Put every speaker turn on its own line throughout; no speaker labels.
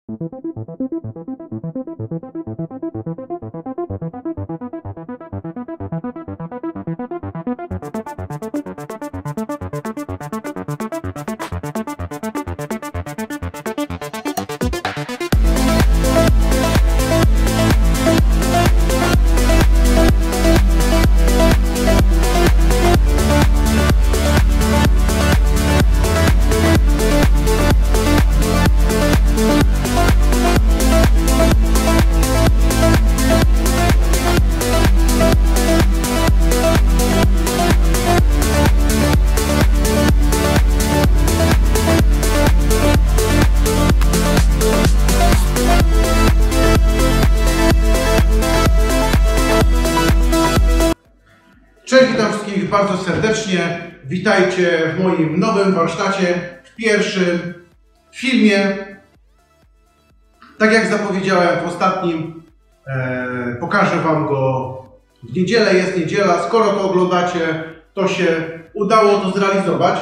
Cześć, witam wszystkich bardzo serdecznie. Witajcie w moim nowym warsztacie, w pierwszym filmie. Tak jak zapowiedziałem w ostatnim, pokażę Wam go w niedzielę. Jest niedziela, skoro to oglądacie, to się udało to zrealizować.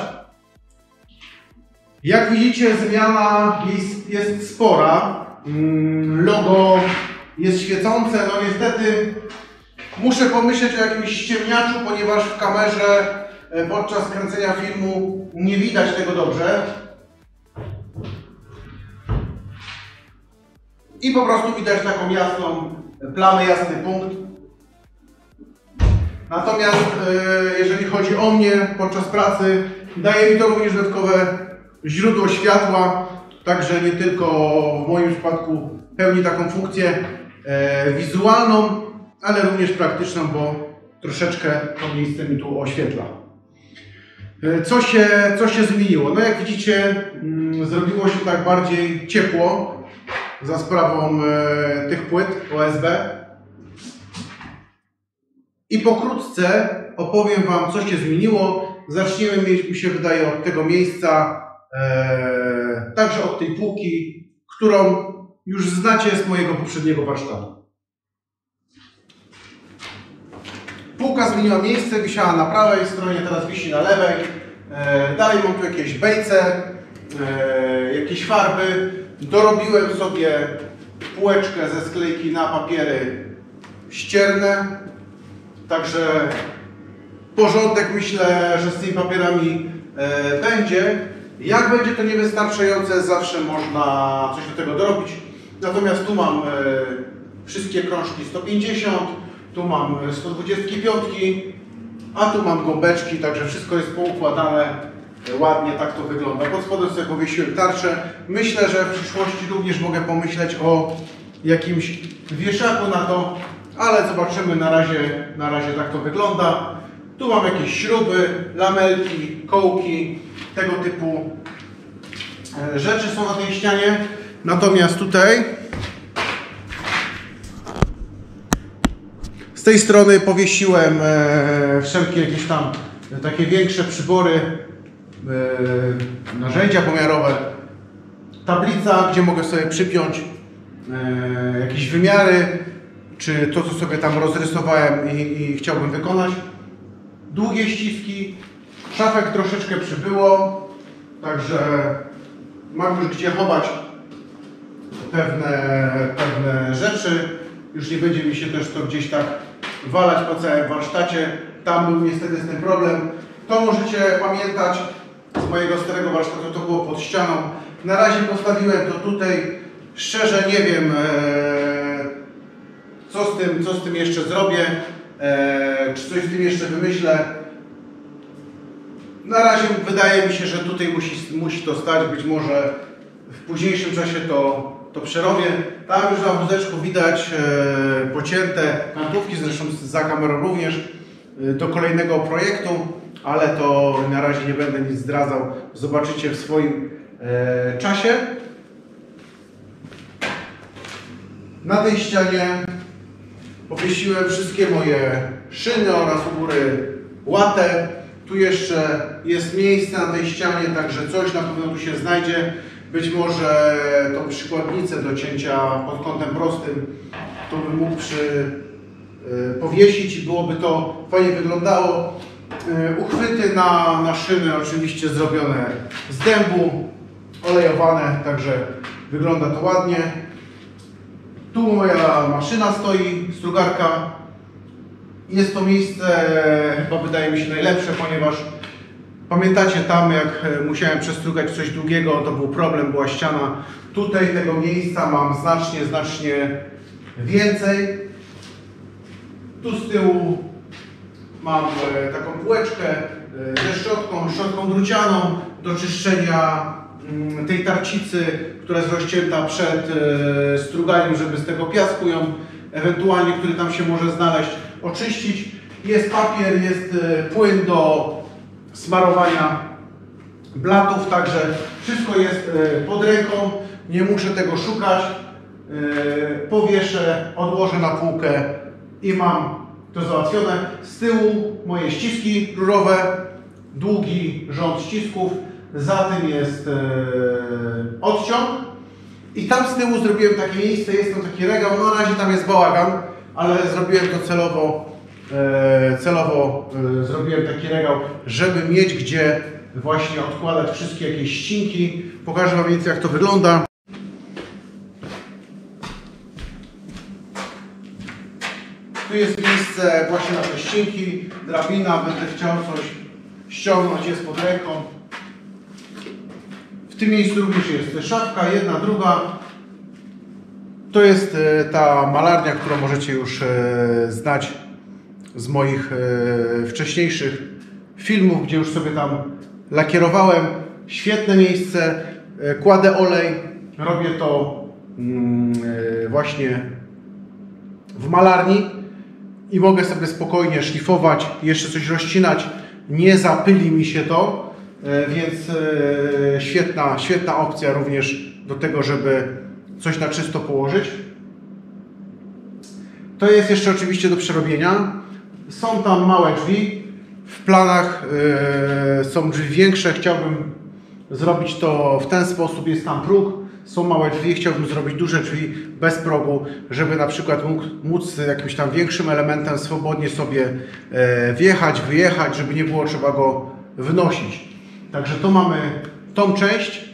Jak widzicie, zmiana jest spora. Logo jest świecące, no niestety muszę pomyśleć o jakimś ściemniaczu, ponieważ w kamerze podczas kręcenia filmu nie widać tego dobrze. I po prostu widać taką jasną plamę, jasny punkt. Natomiast jeżeli chodzi o mnie podczas pracy, daje mi to również dodatkowe źródło światła, także nie tylko w moim przypadku pełni taką funkcję wizualną, ale również praktyczną, bo troszeczkę to miejsce mi tu oświetla. Co się zmieniło? No jak widzicie, zrobiło się tak bardziej ciepło za sprawą tych płyt OSB. I pokrótce opowiem Wam, co się zmieniło. Zaczniemy, mi się wydaje, od tego miejsca, także od tej półki, którą już znacie z mojego poprzedniego warsztatu. Półka zmieniła miejsce, wisiała na prawej stronie, teraz wisi na lewej. Dalej mam tu jakieś bejce, jakieś farby. Dorobiłem sobie półeczkę ze sklejki na papiery ścierne. Także porządek, myślę, że z tymi papierami będzie. Jak będzie to niewystarczające, zawsze można coś do tego dorobić. Natomiast tu mam wszystkie krążki 150. Tu mam 125, a tu mam gąbeczki, także wszystko jest poukładane ładnie, tak to wygląda. Pod spodem sobie powiesiłem tarczę. Myślę, że w przyszłości również mogę pomyśleć o jakimś wieszaku na to, ale zobaczymy, na razie tak to wygląda. Tu mam jakieś śruby, lamelki, kołki, tego typu rzeczy są na tej ścianie. Natomiast tutaj z tej strony powiesiłem wszelkie jakieś tam takie większe przybory, narzędzia pomiarowe, tablica, gdzie mogę sobie przypiąć jakieś wymiary, czy to, co sobie tam rozrysowałem i chciałbym wykonać. Długie ściski, szafek troszeczkę przybyło, także mam już gdzie chować pewne rzeczy. Już nie będzie mi się też to gdzieś tak walać po całym warsztacie. Tam był niestety z tym problem. To możecie pamiętać z mojego starego warsztatu, to było pod ścianą. Na razie postawiłem to tutaj. Szczerze nie wiem, co z tym jeszcze zrobię, czy coś z tym jeszcze wymyślę. Na razie wydaje mi się, że tutaj musi to stać. Być może w późniejszym czasie to przerobię. Tam już na wózeczku widać pocięte kantówki, zresztą za kamerą również, do kolejnego projektu, ale to na razie nie będę nic zdradzał. Zobaczycie w swoim czasie. Na tej ścianie powiesiłem wszystkie moje szyny oraz u góry łatę. Tu jeszcze jest miejsce na tej ścianie, także coś na pewno tu się znajdzie. Być może tą przykładnicę do cięcia pod kątem prostym to bym mógł powiesić i byłoby to fajnie wyglądało. Uchwyty na szyny oczywiście zrobione z dębu, olejowane, także Wygląda to ładnie. Tu moja maszyna stoi, strugarka. Jest to miejsce, chyba wydaje mi się najlepsze, ponieważ pamiętacie tam, jak musiałem przestrugać coś długiego, to był problem, była ściana. Tutaj tego miejsca mam znacznie więcej. Tu z tyłu mam taką półeczkę ze szczotką drucianą do czyszczenia tej tarcicy, która jest rozcięta przed struganiem, żeby z tego piasku ją ewentualnie, który tam się może znaleźć, oczyścić. Jest papier, jest płyn do smarowania blatów, także wszystko jest pod ręką, nie muszę tego szukać. Powieszę, odłożę na półkę i mam to załatwione. Z tyłu moje ściski rurowe, długi rząd ścisków, za tym jest odciąg i tam z tyłu zrobiłem takie miejsce, jest tam taki regał, no na razie tam jest bałagan, ale zrobiłem to celowo zrobiłem taki regał, żeby mieć gdzie właśnie odkładać wszystkie jakieś ścinki. Pokażę Wam więcej, jak to wygląda. Tu jest miejsce właśnie na te ścinki, drabina, będę chciał coś ściągnąć, jest pod ręką. W tym miejscu również jest szafka, jedna, druga. To jest ta malarnia, którą możecie już znać z moich wcześniejszych filmów, gdzie już sobie tam lakierowałem. Świetne miejsce, kładę olej, robię to właśnie w malarni i mogę sobie spokojnie szlifować, jeszcze coś rozcinać, nie zapyli mi się to, więc świetna opcja również do tego, żeby coś na czysto położyć. To jest jeszcze oczywiście do przerobienia. Są tam małe drzwi. W planach są drzwi większe. Chciałbym zrobić to w ten sposób. Jest tam próg. Są małe drzwi. Chciałbym zrobić duże drzwi bez progu, żeby na przykład móc jakimś tam większym elementem swobodnie sobie wjechać, wyjechać, żeby nie było trzeba go wnosić. Także to mamy tą część.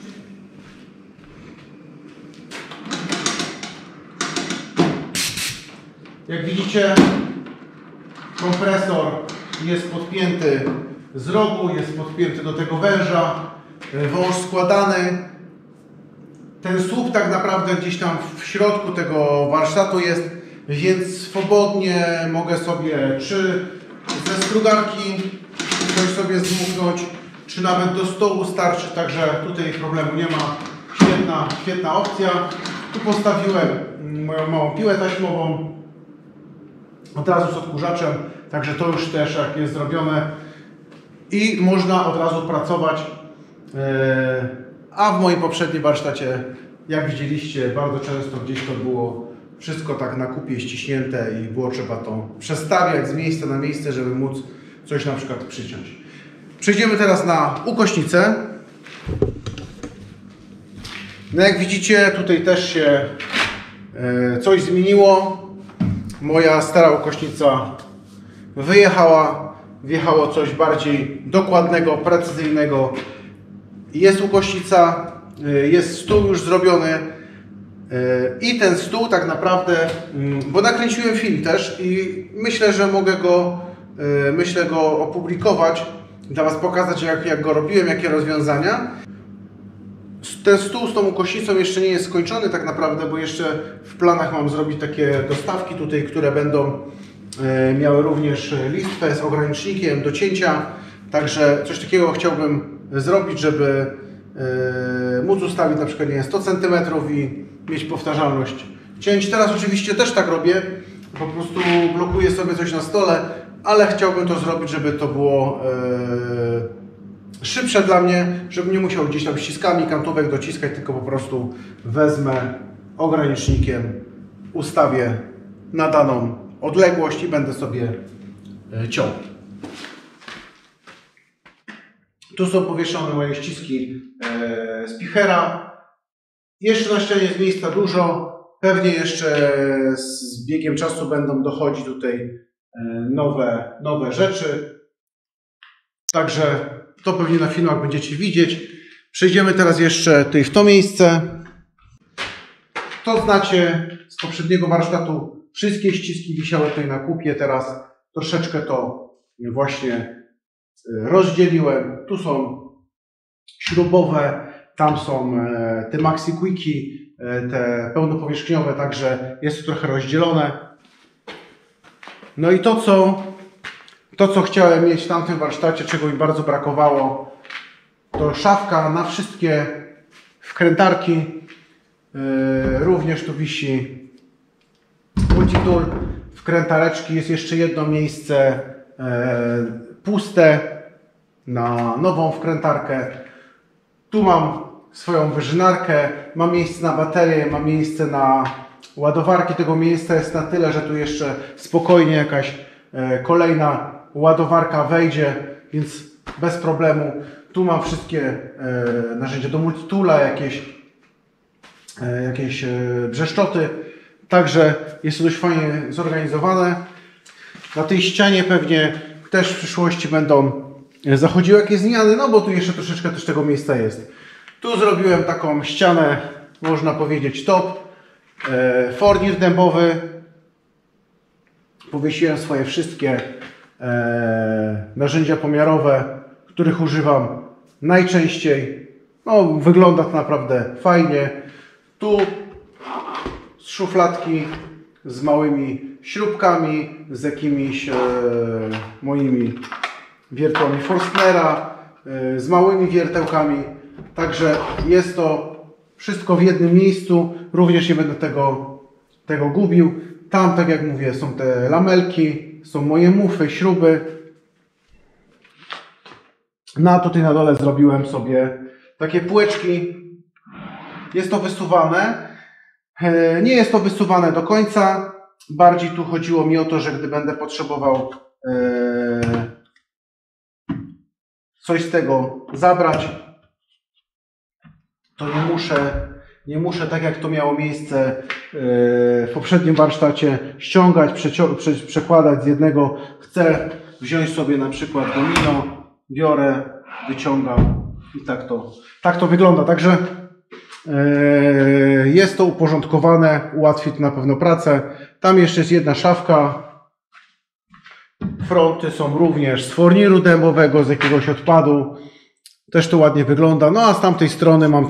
Jak widzicie, kompresor jest podpięty z rogu, jest podpięty do tego węża, wąż składany. Ten słup tak naprawdę gdzieś tam w środku tego warsztatu jest, więc swobodnie mogę sobie czy ze strugarki coś sobie zdmuchnąć, czy nawet do stołu starczy, także tutaj problemu nie ma. Świetna opcja. Tu postawiłem moją małą piłę taśmową, od razu z odkurzaczem, także to już też jak jest zrobione i można od razu pracować. A w moim poprzednim warsztacie, jak widzieliście, bardzo często gdzieś to było wszystko tak na kupie ściśnięte i było trzeba to przestawiać z miejsca na miejsce, żeby móc coś na przykład przyciąć. Przejdziemy teraz na ukośnicę. No jak widzicie, tutaj też się coś zmieniło. Moja stara ukośnica wyjechała, wjechało coś bardziej dokładnego, precyzyjnego. Jest ukośnica, jest stół już zrobiony i ten stół tak naprawdę, bo nakręciłem film też i myślę, że mogę go opublikować, dla Was pokazać jak go robiłem, jakie rozwiązania. Ten stół z tą ukośnicą jeszcze nie jest skończony tak naprawdę, bo jeszcze w planach mam zrobić takie dostawki tutaj, które będą miały również listwę z ogranicznikiem do cięcia. Także coś takiego chciałbym zrobić, żeby móc ustawić na przykład 100 cm i mieć powtarzalność cięć. Teraz oczywiście też tak robię, po prostu blokuję sobie coś na stole, ale chciałbym to zrobić, żeby to było szybsze dla mnie, żebym nie musiał gdzieś tam ściskami kantówek dociskać, tylko po prostu wezmę ogranicznikiem, ustawię na daną odległość i będę sobie ciął. Tu są powieszone moje ściski z pichera. Jeszcze na ścianie jest miejsca dużo. Pewnie jeszcze z biegiem czasu będą dochodzić tutaj nowe rzeczy. Także to pewnie na filmach będziecie widzieć. Przejdziemy teraz jeszcze tutaj w to miejsce. Kto znacie z poprzedniego warsztatu, wszystkie ściski wisiały tutaj na kupie. Teraz troszeczkę to właśnie rozdzieliłem. Tu są śrubowe, tam są te Maxi Quicki, te pełnopowierzchniowe, także jest to trochę rozdzielone. No i to, co chciałem mieć w tamtym warsztacie, czego mi bardzo brakowało, to szafka na wszystkie wkrętarki. Również tu wisi multitool, wkrętareczki. Jest jeszcze jedno miejsce puste na nową wkrętarkę. Tu mam swoją wyżynarkę, mam miejsce na baterię, mam miejsce na ładowarki. Tego miejsca jest na tyle, że tu jeszcze spokojnie jakaś kolejna ładowarka wejdzie, więc bez problemu. Tu mam wszystkie narzędzia do multitoola, jakieś brzeszczoty. Także jest to dość fajnie zorganizowane. Na tej ścianie pewnie też w przyszłości będą zachodziły jakieś zmiany, no bo tu jeszcze troszeczkę też tego miejsca jest. Tu zrobiłem taką ścianę, można powiedzieć top. Fornir dębowy. Powiesiłem swoje wszystkie narzędzia pomiarowe, których używam najczęściej. No, wygląda to naprawdę fajnie. Tu z szufladki z małymi śrubkami, z jakimiś moimi wiertłami Forstnera, z małymi wiertełkami. Także jest to wszystko w jednym miejscu. Również nie będę tego gubił. Tam, tak jak mówię, są te lamelki, są moje mufy, śruby. Tutaj na dole zrobiłem sobie takie półeczki. Jest to wysuwane. Nie jest to wysuwane do końca. Bardziej tu chodziło mi o to, że gdy będę potrzebował coś z tego zabrać, to nie muszę tak jak to miało miejsce w poprzednim warsztacie, ściągać, przekładać z jednego. Chcę wziąć sobie na przykład domino, biorę, wyciągam i tak to wygląda. Także jest to uporządkowane, ułatwi to na pewno pracę. Tam jeszcze jest jedna szafka. Fronty są również z forniru dębowego, z jakiegoś odpadu. Też to ładnie wygląda. No a z tamtej strony mam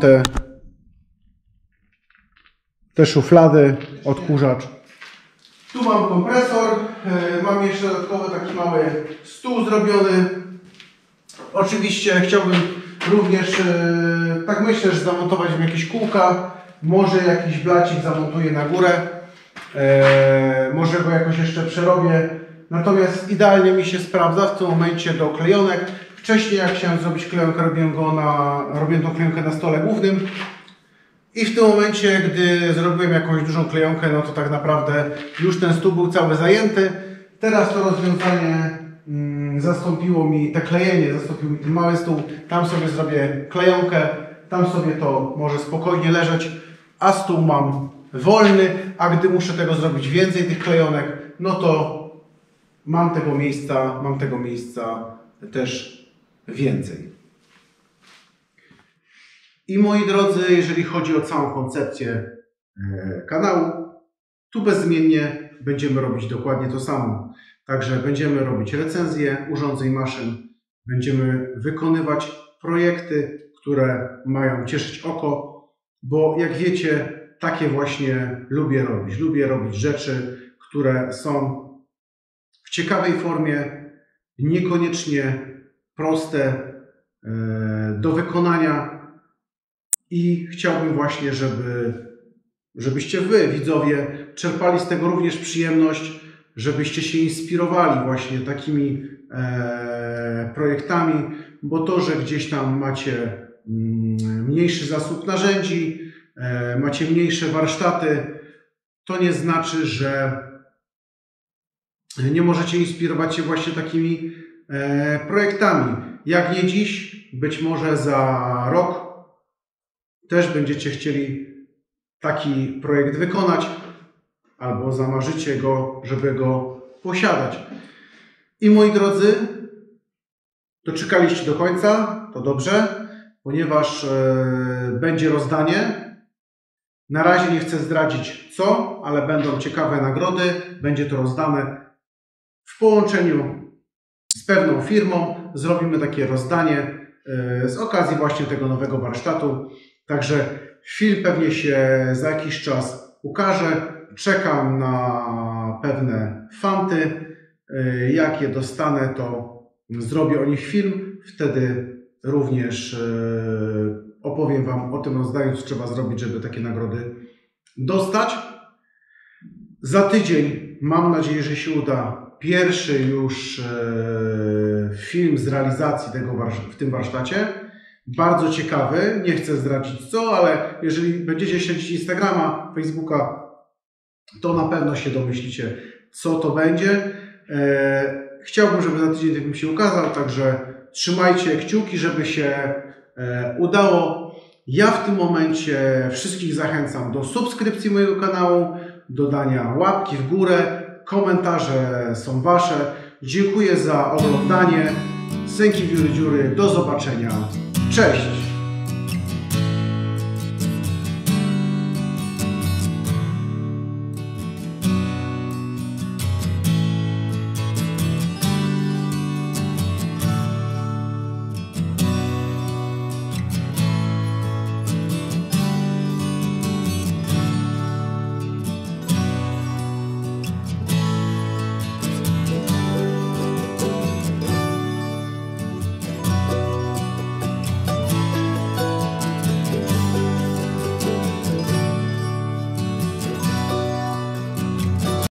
te szuflady, odkurzacz. Tu mam kompresor. Mam jeszcze dodatkowo taki mały stół zrobiony. Oczywiście chciałbym również, tak myślę, że zamontować w jakieś kółka. Może jakiś blacik zamontuję na górę. Może go jakoś jeszcze przerobię. Natomiast idealnie mi się sprawdza w tym momencie do klejonek. Wcześniej jak chciałem zrobić klejonkę, robiłem tą klejonkę na stole głównym. I w tym momencie, gdy zrobiłem jakąś dużą klejonkę, no to tak naprawdę już ten stół był cały zajęty. Teraz to rozwiązanie zastąpiło mi ten mały stół. Tam sobie zrobię klejonkę, tam sobie to może spokojnie leżeć, a stół mam wolny, a gdy muszę tego zrobić więcej, tych klejonek, no to mam tego miejsca też więcej. I moi drodzy, jeżeli chodzi o całą koncepcję kanału, tu bezwzględnie będziemy robić dokładnie to samo. Także będziemy robić recenzje urządzeń, maszyn, będziemy wykonywać projekty, które mają cieszyć oko, bo jak wiecie, takie właśnie lubię robić. Lubię robić rzeczy, które są w ciekawej formie, niekoniecznie proste do wykonania i chciałbym właśnie, żebyście wy, widzowie, czerpali z tego również przyjemność, żebyście się inspirowali właśnie takimi projektami, bo to, że gdzieś tam macie mniejszy zasób narzędzi, macie mniejsze warsztaty, to nie znaczy, że nie możecie inspirować się właśnie takimi projektami. Jak nie dziś, być może za rok też będziecie chcieli taki projekt wykonać albo zamarzycie go, żeby go posiadać. I moi drodzy, doczekaliście do końca, to dobrze, ponieważ będzie rozdanie. Na razie nie chcę zdradzić co, ale będą ciekawe nagrody. Będzie to rozdane w połączeniu z pewną firmą. Zrobimy takie rozdanie z okazji właśnie tego nowego warsztatu. Także film pewnie się za jakiś czas ukaże. Czekam na pewne fanty. Jak je dostanę, to zrobię o nich film. Wtedy również opowiem Wam o tym rozdaniu, co trzeba zrobić, żeby takie nagrody dostać. Za tydzień mam nadzieję, że się uda pierwszy już film z realizacji w tym warsztacie. Bardzo ciekawy, nie chcę zdradzić co, ale jeżeli będziecie śledzić Instagrama, Facebooka, to na pewno się domyślicie, co to będzie. Chciałbym, żeby za tydzień ten film się ukazał, także trzymajcie kciuki, żeby się udało. Ja w tym momencie wszystkich zachęcam do subskrypcji mojego kanału, do dania łapki w górę, komentarze są Wasze. Dziękuję za oglądanie. Sęki Wióry Dziury, do zobaczenia. Cześć!